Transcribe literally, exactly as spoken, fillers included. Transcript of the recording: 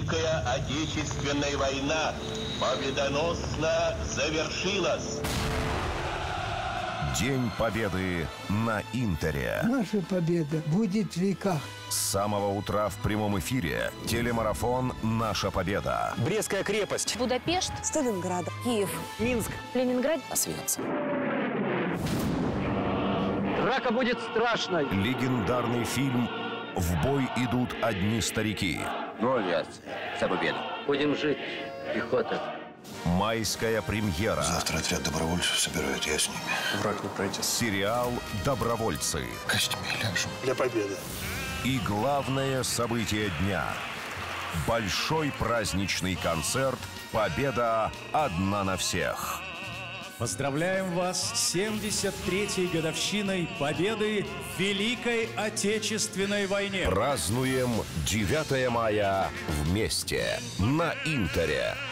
Великая Отечественная война победоносно завершилась. День Победы на Интере. Наша победа будет в веках. С самого утра в прямом эфире телемарафон «Наша победа». Брестская крепость. Будапешт. Сталинград. Киев. Минск. Ленинград. Освенцим. Драка будет страшной. Легендарный фильм «В бой идут одни старики». Ну, авиация. За победу. Будем жить. Пехота. Майская премьера. Завтра отряд добровольцев собирают, я с ними. Враг не пройдет. Сериал «Добровольцы». Костями ляжем. Для победы. И главное событие дня. Большой праздничный концерт «Победа одна на всех». Поздравляем вас с семьдесят третьей годовщиной победы в Великой Отечественной войне. Празднуем девятое мая вместе на Интере.